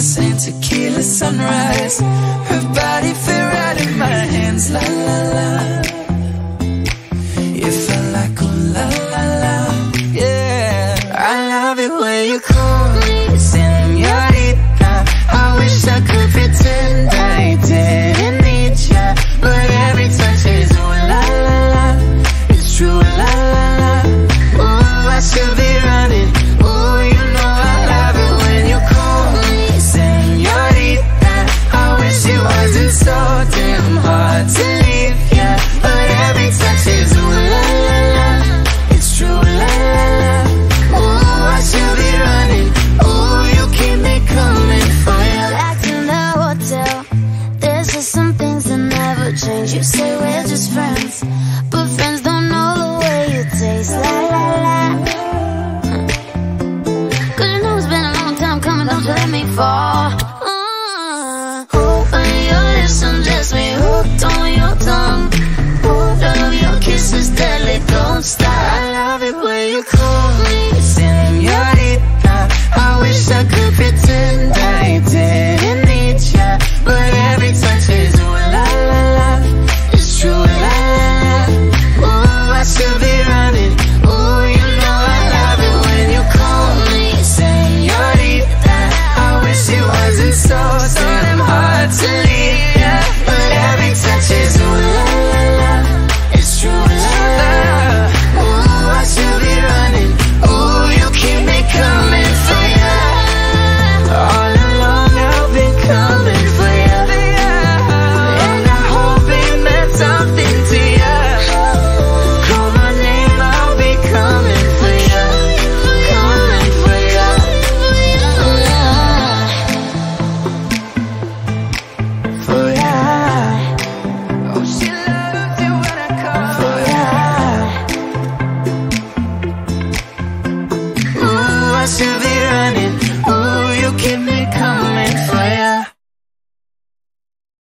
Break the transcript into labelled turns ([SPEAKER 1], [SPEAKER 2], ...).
[SPEAKER 1] kiss and tequila sunrise. Her body fit right in my hands, la la la. It felt like oh la la la, yeah. I love it when you call me Señorita. I wish I could pretend I didn't need ya, but every touch is ooh la la la. It's true la la la. Ooh, I should be running. Ooh, you know I love it when you call me Señorita. I wish it wasn't so damn hard to leave ya, but every touch is ooh la la la. It's true la la la. Ooh, I should be running. Ooh, you keep me coming for ya.
[SPEAKER 2] Back in the hotel, there's just some things that never change. You say we're just friends, but friends don't know the way you taste. La la la. Cause you know it's been a long time coming, don't you let me fall. Open your lips and bless me, hooked on your tongue. Love your kisses deadly, don't stop.
[SPEAKER 1] I love it when you call me Señorita. I wish I could pretend I didn't need ya, but every touch is ooh la la la. It's true la la la. Ooh, I should be running. Ooh, you know I love it when you call me Señorita. I wish it wasn't so damn hard to leave ya, but every touch is ooh la la la. It's true la la. Ooh, I should be running. Ooh, you keep me coming for ya. All along I've been coming for ya, and I hope it meant something to ya. Call my name, I'll be coming for ya, coming for ya. For ya. Oh, she loves you when I call for ya. Ooh, I should be